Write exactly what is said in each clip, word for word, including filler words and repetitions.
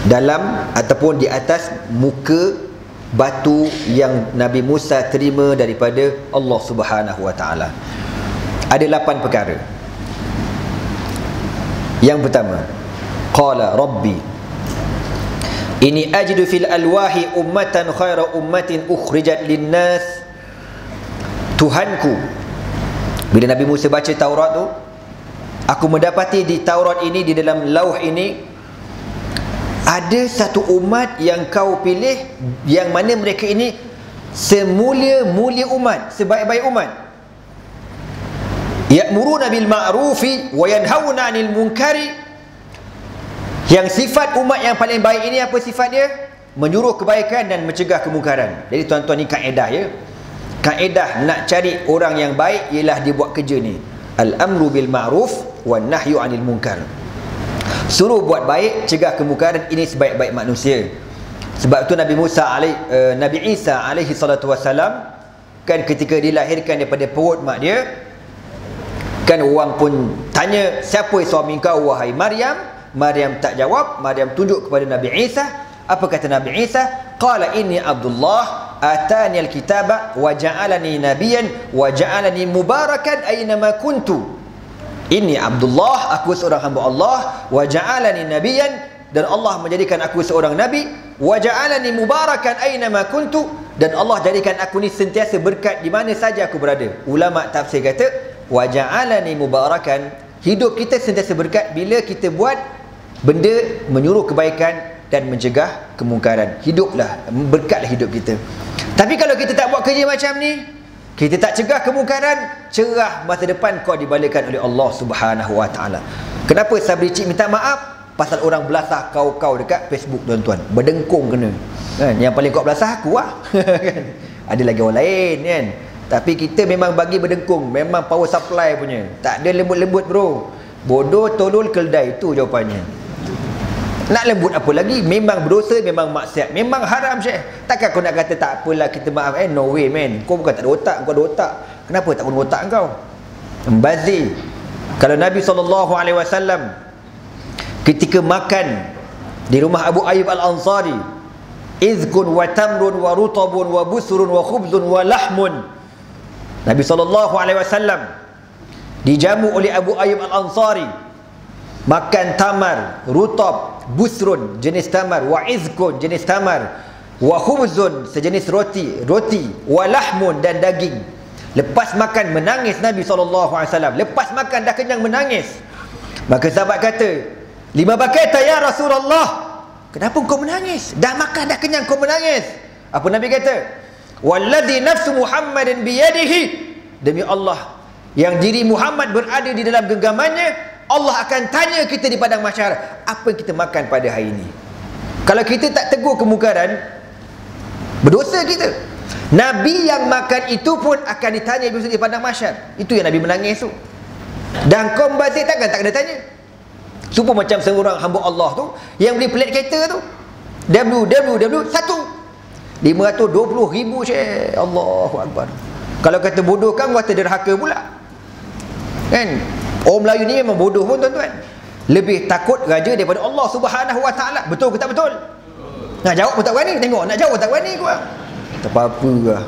dalam ataupun di atas muka batu yang Nabi Musa terima daripada Allah Subhanahu wa taala. Ada lapan perkara. Yang pertama, qala rabbi ini ajidu fil alwahi ummatan khaira ummatin ukhrijat linnas. Tuhanku, bila Nabi Musa baca Taurat tu, aku mendapati di Taurat ini, di dalam lauh ini, ada satu umat yang kau pilih, yang mana mereka ini semulia-mulia umat, sebaik-baik umat. Ya'muruna bil ma'rufi wa yanhauna 'anil munkari. Yang sifat umat yang paling baik ini apa sifat dia? Menyuruh kebaikan dan mencegah kemungkaran. Jadi tuan-tuan, ni kaedah ya. Kaedah nak cari orang yang baik ialah dia buat kerja ni. Al-amru bil ma'ruf wa nahyu 'anil munkar. Suruh buat baik, cegah kemungkaran. Ini sebaik-baik manusia. Sebab tu Nabi Musa alaih, uh, Nabi Isa alaihi salatu wassalam, kan ketika dilahirkan daripada perut mak dia, kan orang pun tanya, siapa suami kau wahai Maryam? Maryam tak jawab. Maryam tunjuk kepada Nabi Isa. Apa kata Nabi Isa? Qala inni Abdullah atani alkitaba wa ja'alani nabiyyan wa ja'alani mubarakan aynama kuntu. Inni Abdullah, aku seorang hamba Allah, wa ja'alani nabiyyan, dan Allah menjadikan aku seorang nabi, wa ja'alani mubarakan aynama kuntu, dan Allah jadikan aku ni sentiasa berkat di mana saja aku berada. Ulama tafsir kata wa ja'alani mubarakan, hidup kita sentiasa berkat bila kita buat benda menyuruh kebaikan dan mencegah kemungkaran. Hiduplah, berkatlah hidup kita. Tapi kalau kita tak buat kerja macam ni, kita tak cegah kemungkaran, cerah masa depan kau dibalikkan oleh Allah Subhanahu wa taala. Kenapa Sabri Cik minta maaf? Pasal orang belasah kau-kau dekat Facebook tuan-tuan. Berdengkung kena. Kan? Yang paling kau belasah aku lah. Kan? Ada lagi orang lain kan. Tapi kita memang bagi berdengkung, memang power supply punya. Tak ada lembut-lembut bro. Bodoh, tolol, keldai, itu jawapannya. Nak lembut apa lagi? Memang berdosa, memang maksiat, memang haram Syekh. Takkan kau nak kata tak apalah kita maaf? Eh no way man. Kau bukan tak ada otak, kau ada otak. Kenapa tak guna otak kau? Membazir. Kalau Nabi sallallahu alaihi wasallam ketika makan di rumah Abu Ayyub Al-Ansari, izkun wa tamrun wa rutabun wa busrun wa khubzun wa lahmun. Nabi sallallahu alaihi wasallam dijamu oleh Abu Ayyub Al-Ansari, makan tamar, rutab, busrun jenis tamar, wa izkun jenis tamar, wa khubzun sejenis roti, roti, wa lahmun dan daging. Lepas makan menangis Nabi sallallahu alaihi wasallam. Lepas makan dah kenyang menangis. Maka sahabat kata, lima bakaita ya Rasulullah. Kenapa kau menangis? Dah makan dah kenyang kau menangis. Apa Nabi kata? Walladhi nafsu Muhammadin biyadihi, demi Allah yang diri Muhammad berada di dalam genggamannya, Allah akan tanya kita di padang mahsyar, apa yang kita makan pada hari ini. Kalau kita tak tegur kemungkaran, berdosa kita. Nabi yang makan itu pun akan ditanya di padang mahsyar. Itu yang Nabi menangis tu. Dan kau membazir takkan tak kena tanya. Supaya macam seorang hamba Allah tu yang beli pelet kereta tu, W W W satu lima ratus dua puluh ribu Syekh. Allahu Akbar. Kalau kata bodoh kan, kata derhaka pula. Kan? Orang Melayu ni memang bodoh pun tuan-tuan. Lebih takut raja daripada Allah Subhanahu wa taala. Betul ke tak betul? Nak jawab pun tak berani. Tengok, nak jawab pun tak berani gua. Tak apa-apa lah.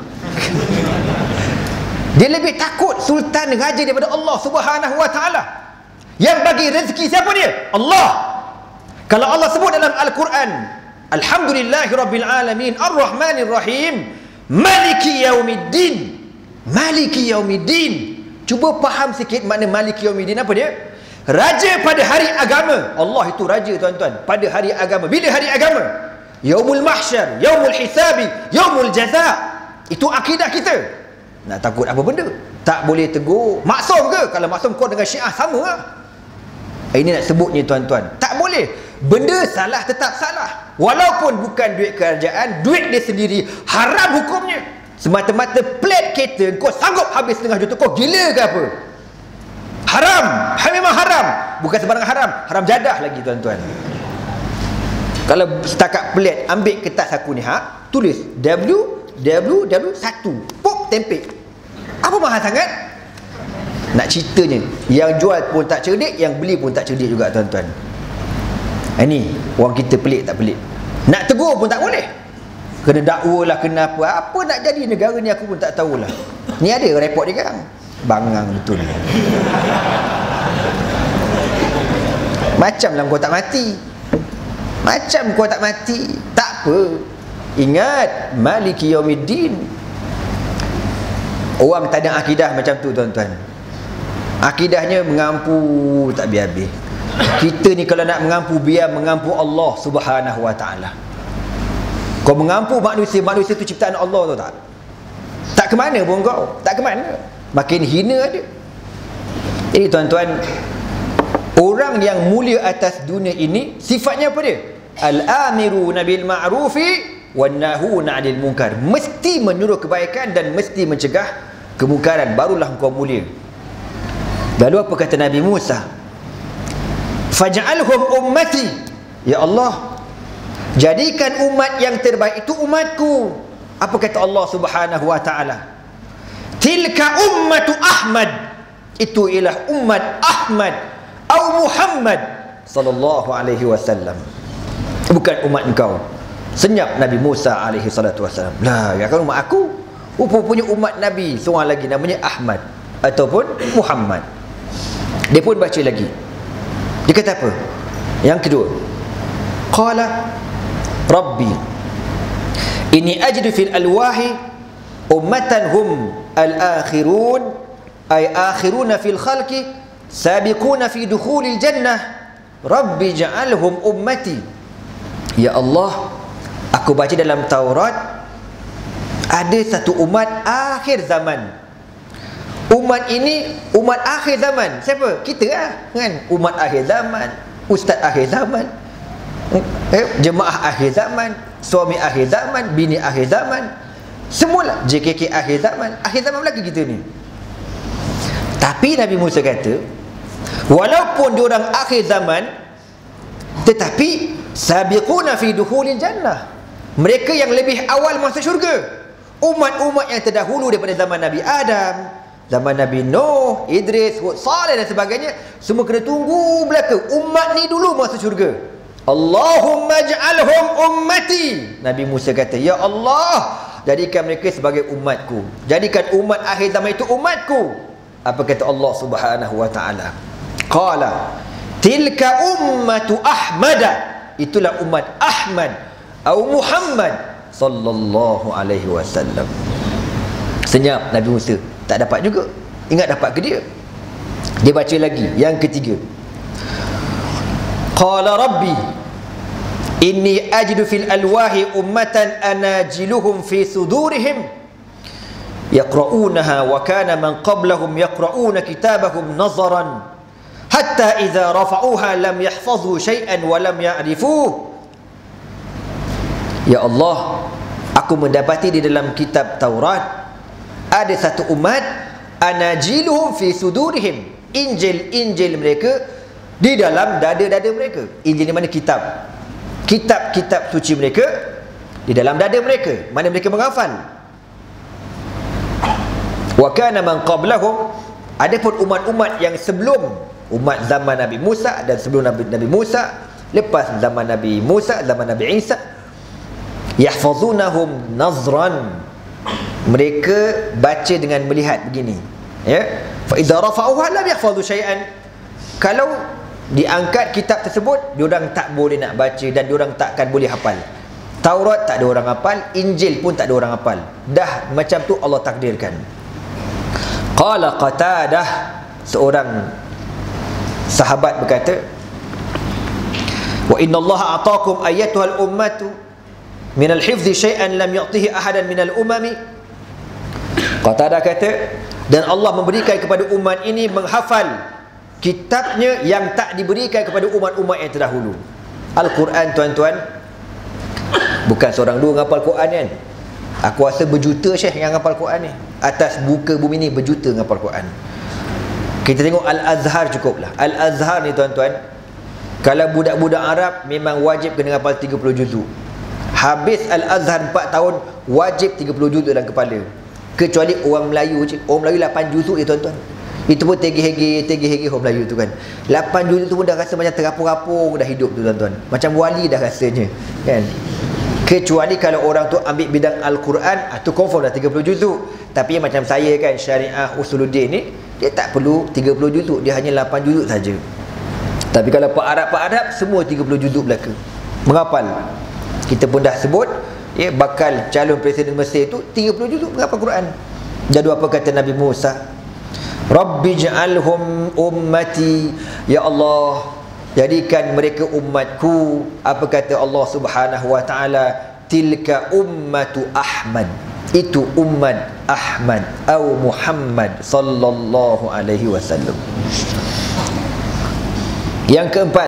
Dia lebih takut sultan raja daripada Allah Subhanahu wa taala. Yang bagi rezeki siapa dia? Allah. Kalau Allah sebut dalam Al-Quran, Alhamdulillahirabbil alamin Ar-Rahmanir Rahim Maliki Yaumiddin. Maliki Yaumiddin. Cuba faham sikit makna Maliki Yaumiddin apa dia? Raja pada hari agama. Allah itu raja tuan-tuan pada hari agama. Bila hari agama? Yaumul mahsyar, yaumul hisabi, yaumul jaza. Itu akidah kita. Nak takut apa benda? Tak boleh tegur. Maksum ke? Kalau maksum kau dengan Syiah sama lah. Ini nak sebutnya tuan-tuan, tak boleh. Benda salah tetap salah. Walaupun bukan duit kerajaan, duit dia sendiri, haram hukumnya. Semata-mata plat kereta kau sanggup habis setengah juta, kau gila ke apa? Haram. Ha, memang haram. Bukan sembarang haram, haram jadah lagi tuan-tuan. Kalau setakat plat, ambil kertas aku ni, ha, tulis W W W satu, pop tempel. Apa mahal sangat? Nak ceritanya, yang jual pun tak cerdik, yang beli pun tak cerdik juga tuan-tuan. Ini Orang kita pelik tak pelik. Nak tegur pun tak boleh. Kena dakwa lah, kena apa. Apa nak jadi negara ni aku pun tak tahulah. Ni ada report dia kan. Bangang betul. Macam lah kau tak mati. Macam kau tak mati. Tak apa. Ingat, Maliki Yaumiddin. Orang tak ada akidah macam tu tuan-tuan. Akidahnya mengampu tak habis-habis. Kita ni kalau nak mengampu, biar mengampu Allah Subhanahu Wa Ta'ala. Kau mengampu manusia, manusia tu ciptaan Allah tu tak? Tak ke mana pun kau. Tak ke mana. Makin hina ada. Jadi tuan-tuan, orang yang mulia atas dunia ini, sifatnya apa dia? Al-amiruna bil ma'rufi wan nahuna 'anil munkar. Mesti menyuruh kebaikan dan mesti mencegah kemungkaran, barulah kau mulia. Lalu apa kata Nabi Musa? Faj'alhum ummati. Ya Allah, jadikan umat yang terbaik itu umatku. Apa kata Allah Subhanahu Wa Ta'ala? Tilka ummatu Ahmad. Itu ialah umat Ahmad atau Muhammad sallallahu alaihi wasallam. Bukan umat engkau. Senyap Nabi Musa alaihi salatu wasallam. Lah, ya kan umat aku. Rupanya umat Nabi seorang lagi namanya Ahmad ataupun Muhammad. Dia pun baca lagi. Dia kata apa? Yang kedua. Qala Rabbi inni ajidu fil alwahi ummatan hum al-akhirun ay akhiruna fil khalqi sabiquna fi dukhulil jannah Rabbi ja'alhum ummati. Ya Allah, aku baca dalam Taurat ada satu umat akhir zaman. Umat ini umat akhir zaman. Siapa? Kita lah kan? Umat akhir zaman, ustaz akhir zaman, eh, jemaah akhir zaman, suami akhir zaman, bini akhir zaman, semualah J K K akhir zaman. Akhir zaman lagi kita ni. Tapi Nabi Musa kata, walaupun diorang akhir zaman, tetapi sabiquna fi dukhulil jannah, mereka yang lebih awal masuk syurga. Umat-umat yang terdahulu daripada zaman Nabi Adam, zaman Nabi Nuh, Idris, Hud, Saleh dan sebagainya, semua kena tunggu belaka. Umat ni dulu masuk syurga. Allahumma ja'alhum ummati. Nabi Musa kata, ya Allah, jadikan mereka sebagai umatku. Jadikan umat akhir zaman itu umatku. Apa kata Allah Subhanahu Wa Ta'ala? Qala tilka ummatu Ahmada. Itulah umat Ahmad atau Muhammad sallallahu alaihi wasallam. Senyap Nabi Musa. Tak dapat juga. Ingat dapat ke dia? Dia baca lagi yang ketiga. Qala Rabbi inni ajidu fil alwahi ummatan anajiluhum fi sudurihim yaqra'unaha wa kana man qablahum yaqra'una kitabahum nazaran hatta idza rafa'uha lam yahfazu shay'an wa lam ya'rifuhu. Ya Allah, aku mendapati di dalam kitab Taurat ada satu umat anajiluhum fi sudurihim, Injil-Injil mereka di dalam dada-dada mereka. Injil ni mana? Kitab. Kitab-kitab suci mereka di dalam dada mereka, mana mereka menghafal. Wa kana man qablahum, adapun umat-umat yang sebelum umat zaman Nabi Musa dan sebelum Nabi, Nabi Musa, lepas zaman Nabi Musa, zaman Nabi Isa, yahfazunahum nazran, mereka baca dengan melihat begini, ya. Fa idza rafa'uha lam yahfazu syai'an. Kalau diangkat kitab tersebut, diorang tak boleh nak baca dan diorang takkan boleh hafal. Taurat tak ada orang hafal, Injil pun tak ada orang hafal. Dah macam tu Allah takdirkan. Qala Qatadah, seorang sahabat berkata, wa inna Allah ataakum ayyatuhal ummatu min al-hifzi syai'an lam yu'tihi ahadan min al-umami. Qatadah kata, dan Allah memberikan kepada umat ini menghafal kitabnya yang tak diberikan kepada umat-umat yang terdahulu. Al-Quran tuan-tuan, bukan seorang dua ngapal Quran kan. Aku rasa berjuta syekh yang ngapal Quran ni. Atas buka bumi ni berjuta ngapal Quran. Kita tengok Al-Azhar cukuplah. Al-Azhar ni tuan-tuan, kalau budak-budak Arab memang wajib kena ngapal tiga puluh juzuk. Habis Al-Azhar empat tahun, wajib tiga puluh juzuk dalam kepala. Kecuali orang Melayu je. Orang Melayu lapan juzuk je tuan-tuan. Itu pun tegi-hegi, tegi-hegi orang Melayu tu kan. lapan juzuk tu pun dah rasa macam terapung-rapung dah hidup tu tuan-tuan. Macam wali dah rasanya, kan. Kecuali kalau orang tu ambil bidang Al-Quran, itu confirm dah tiga puluh juzuk. Tapi macam saya kan, Syariah Usuluddin ni, dia tak perlu tiga puluh juzuk, dia hanya lapan juzuk saja. Tapi kalau Pak Arab-Pak Arab, semua tiga puluh juzuk belaka. Menghafal. Kita pun dah sebut, ya, bakal calon presiden Mesir tu tiga puluh juzuk menghafal Quran. Jadi apa kata Nabi Musa? Rabbi ja'alhum ummati, ya Allah, jadikan mereka umatku. Apa kata Allah Subhanahu wa taala? Tilka ummatu Ahmad, itu umat Ahmad atau Muhammad sallallahu alaihi wasallam. Yang keempat,